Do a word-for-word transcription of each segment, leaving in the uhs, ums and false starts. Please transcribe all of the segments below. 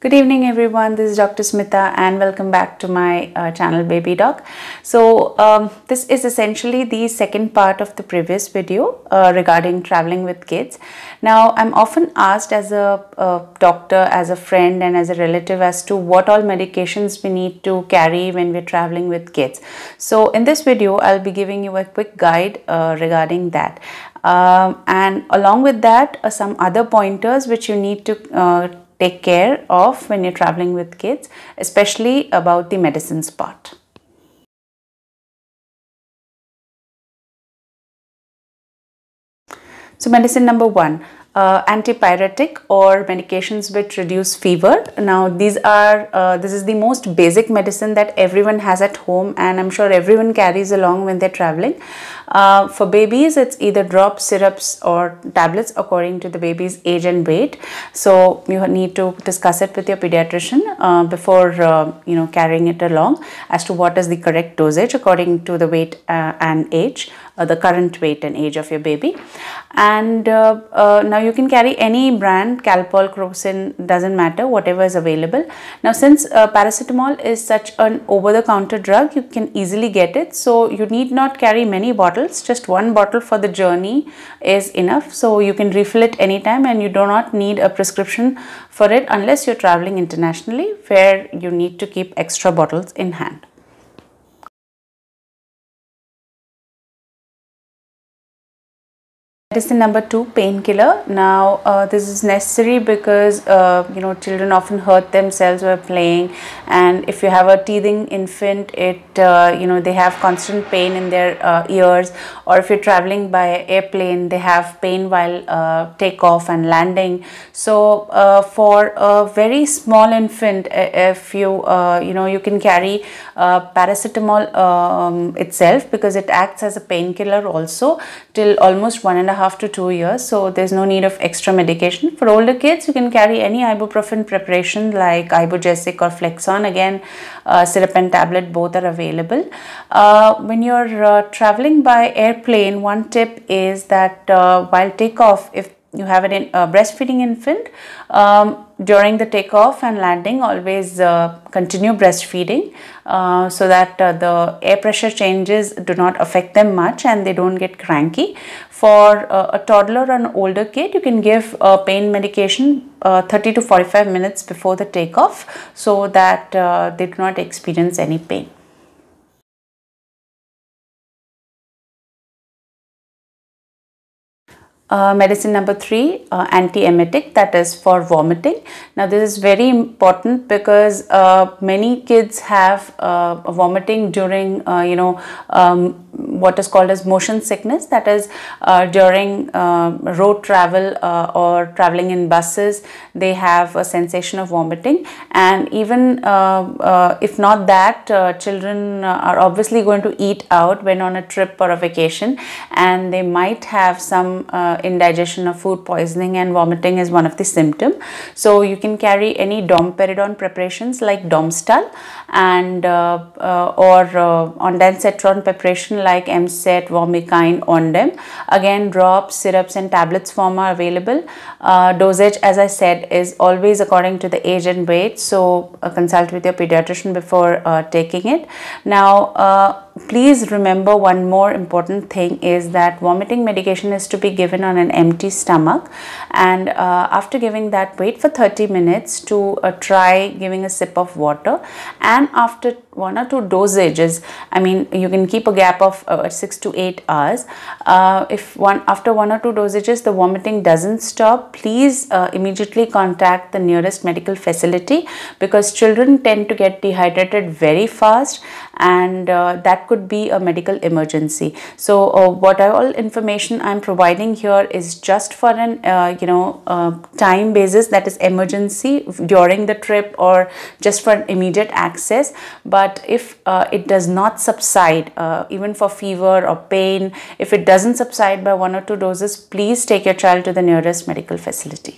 Good evening everyone, this is Doctor Smita and welcome back to my uh, channel Baby Doc. So um, this is essentially the second part of the previous video uh, regarding traveling with kids. Now I'm often asked as a, a doctor, as a friend and as a relative as to what all medications we need to carry when we're traveling with kids. So in this video I'll be giving you a quick guide uh, regarding that. Um, and along with that uh, some other pointers which you need to uh, take care of when you're traveling with kids, especially about the medicines part. So medicine number one, uh, antipyretic or medications which reduce fever. Now these are, uh, this is the most basic medicine that everyone has at home and I'm sure everyone carries along when they're traveling. Uh, for babies, it's either drops, syrups or tablets according to the baby's age and weight. So you need to discuss it with your pediatrician uh, before uh, you know carrying it along as to what is the correct dosage according to the weight uh, and age, uh, the current weight and age of your baby. And uh, uh, now you can carry any brand, Calpol, Crocin, doesn't matter, whatever is available. Now since uh, paracetamol is such an over-the-counter drug, you can easily get it. So you need not carry many bottles. Just one bottle for the journey is enough, so you can refill it anytime and you do not need a prescription for it unless you're traveling internationally where you need to keep extra bottles in hand. Medicine number two, painkiller. Now uh, this is necessary because uh, you know children often hurt themselves while playing, and if you have a teething infant, it uh, you know they have constant pain in their uh, ears, or if you're traveling by airplane, they have pain while uh, takeoff and landing. So uh, for a very small infant, if you uh, you know you can carry uh, paracetamol um, itself because it acts as a painkiller also till almost one and a half after two years, so there's no need of extra medication. For older kids, you can carry any ibuprofen preparation like Ibugesic or Flexon. Again, uh, syrup and tablet, both are available. Uh, when you're uh, traveling by airplane, one tip is that uh, while takeoff, if you have a uh, breastfeeding infant, um, during the takeoff and landing, always uh, continue breastfeeding uh, so that uh, the air pressure changes do not affect them much and they don't get cranky. For uh, a toddler or an older kid, you can give uh, pain medication uh, thirty to forty-five minutes before the takeoff so that uh, they do not experience any pain. Uh, medicine number three, uh, antiemetic, that is for vomiting. Now this is very important because uh, many kids have uh, vomiting during uh, you know um, what is called as motion sickness, that is uh, during uh, road travel uh, or traveling in buses, they have a sensation of vomiting. And even uh, uh, if not that, uh, children are obviously going to eat out when on a trip or a vacation, and they might have some uh, indigestion or food poisoning, and vomiting is one of the symptoms. So you can carry any domperidone preparations like Domstal and uh, uh, or uh, ondansetron preparation like M set, Vomikine, Ondem. Again, drops, syrups and tablets form are available. Uh, dosage, as I said, is always according to the age and weight, so uh, consult with your pediatrician before uh, taking it. Now uh, please remember one more important thing is that vomiting medication is to be given on an empty stomach, and uh, after giving that, wait for thirty minutes to uh, try giving a sip of water, and after one or two dosages, I mean you can keep a gap of uh, six to eight hours. Uh, if one after one or two dosages the vomiting doesn't stop, please uh, immediately contact the nearest medical facility because children tend to get dehydrated very fast, and uh, that could be a medical emergency. So uh, what all information I'm providing here is just for an uh, you know uh, time basis, that is emergency during the trip or just for immediate access. But if uh, it does not subside, uh, even for fever or pain, if it doesn't subside by one or two doses, please take your child to the nearest medical facility.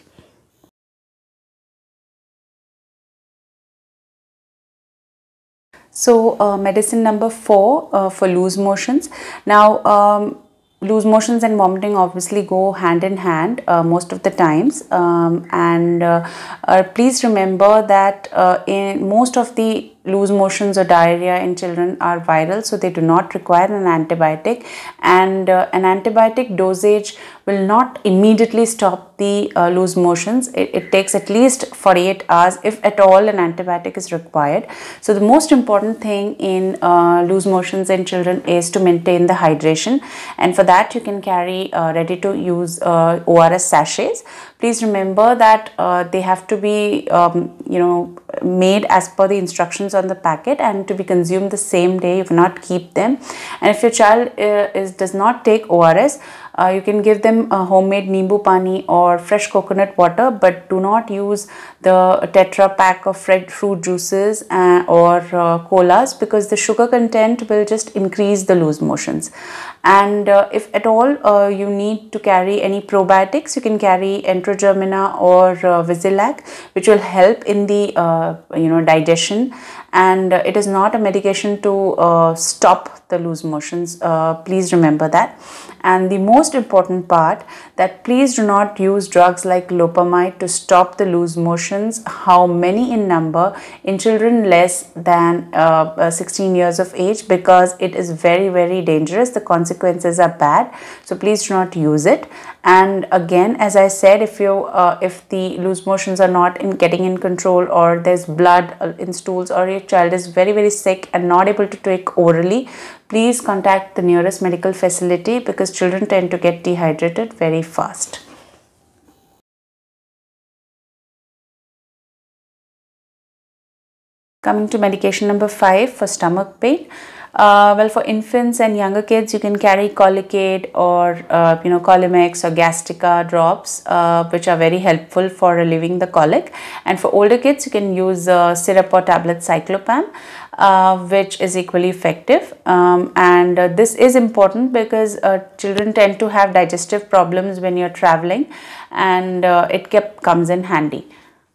So uh, medicine number four uh, for loose motions. Now um, loose motions and vomiting obviously go hand in hand uh, most of the times, um, and uh, uh, please remember that uh, in most of the loose motions or diarrhea in children are viral, so they do not require an antibiotic, and uh, an antibiotic dosage will not immediately stop the uh, loose motions. It, it takes at least forty-eight hours, if at all an antibiotic is required. So the most important thing in uh, loose motions in children is to maintain the hydration, and for that you can carry uh, ready to use uh, O R S sachets. Please remember that uh, they have to be um, you know made as per the instructions on the packet and to be consumed the same day. You cannot keep them, and if your child uh, is does not take O R S, Uh, you can give them a homemade Nimbu Pani or fresh coconut water, but do not use the Tetra pack of fresh fruit juices uh, or uh, colas, because the sugar content will just increase the loose motions. And uh, if at all uh, you need to carry any probiotics, you can carry Enterogermina or uh, Visilac, which will help in the uh, you know digestion, and uh, it is not a medication to uh, stop the loose motions. Uh, please remember that. And the most important part, that please do not use drugs like Lopamide to stop the loose motions, how many in number, in children less than uh, sixteen years of age, because it is very very dangerous. The consequences are bad, so please do not use it. And again, as I said, if you uh, if the loose motions are not in getting in control, or there's blood in stools, or your child is very very sick and not able to take orally, please contact the nearest medical facility, because children tend to get dehydrated very fast. Coming to medication number five for stomach pain. Uh, well, for infants and younger kids, you can carry Colicate or uh, you know Colimex or Gastica drops, uh, which are very helpful for relieving the colic. And for older kids, you can use uh, syrup or tablet Cyclopam, uh, which is equally effective. Um, and uh, this is important because uh, children tend to have digestive problems when you're traveling, and uh, it kept comes in handy.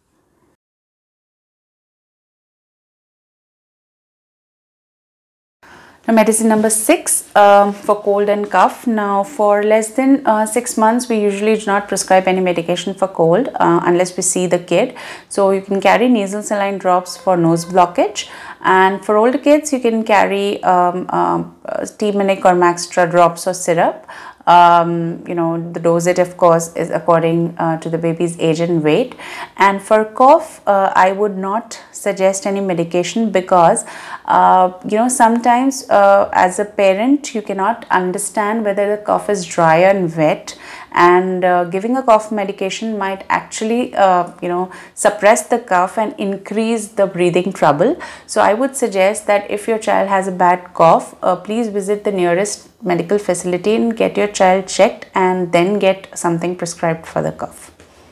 Now, medicine number six um, for cold and cough. Now, for less than uh, six months, we usually do not prescribe any medication for cold uh, unless we see the kid. So, you can carry nasal saline drops for nose blockage. And for older kids, you can carry um, um, T-Minic or Maxtra drops or syrup. Um, you know, the dosage of course is according uh, to the baby's age and weight. And for cough, uh, I would not suggest any medication, because uh, you know sometimes uh, as a parent you cannot understand whether the cough is dry and wet, and uh, giving a cough medication might actually uh, you know suppress the cough and increase the breathing trouble. So I would suggest that if your child has a bad cough, uh, please visit the nearest medical facility and get your child checked, and then get something prescribed for the cough.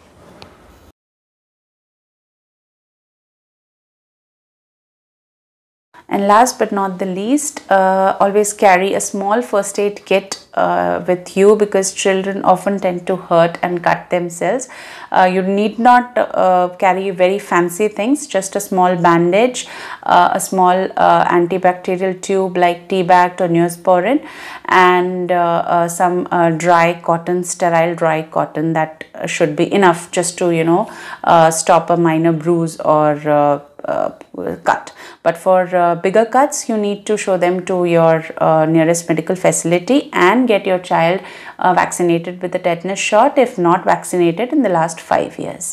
And last but not the least, uh, always carry a small first aid kit uh, with you, because children often tend to hurt and cut themselves. Uh, you need not uh, carry very fancy things, just a small bandage, uh, a small uh, antibacterial tube like T-Bact or Neosporin, and uh, uh, some uh, dry cotton, sterile dry cotton. That should be enough just to you know uh, stop a minor bruise or uh, Uh, cut. But for uh, bigger cuts, you need to show them to your uh, nearest medical facility and get your child uh, vaccinated with the tetanus shot, if not vaccinated in the last five years.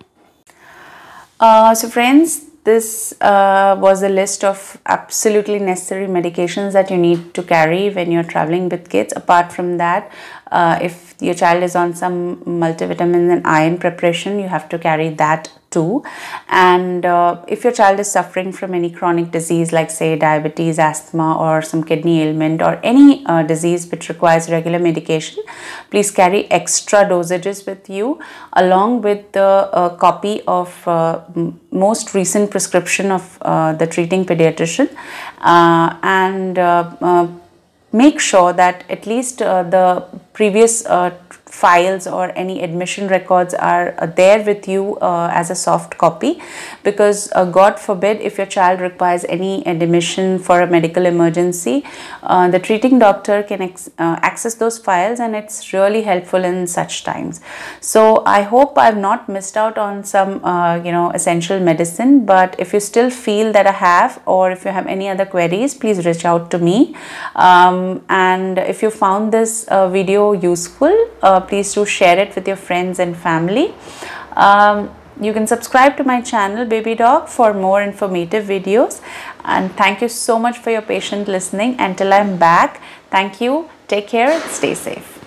Uh, so friends, this uh, was a list of absolutely necessary medications that you need to carry when you're traveling with kids. Apart from that, uh, if your child is on some multivitamins and iron preparation, you have to carry that too. And uh, if your child is suffering from any chronic disease like say diabetes, asthma, or some kidney ailment, or any uh, disease which requires regular medication, please carry extra dosages with you, along with the uh, copy of uh, most recent prescription of uh, the treating pediatrician, uh, and uh, uh, make sure that at least uh, the previous uh, files or any admission records are uh, there with you uh, as a soft copy, because uh, God forbid if your child requires any admission for a medical emergency, uh, the treating doctor can ex uh, access those files, and it's really helpful in such times. So I hope I've not missed out on some uh, you know essential medicine, but if you still feel that I have, or if you have any other queries, please reach out to me. Um, and if you found this uh, video useful, uh, please do share it with your friends and family. Um, you can subscribe to my channel Baby Doc for more informative videos, and thank you so much for your patient listening. Until I'm back, thank you, take care, stay safe.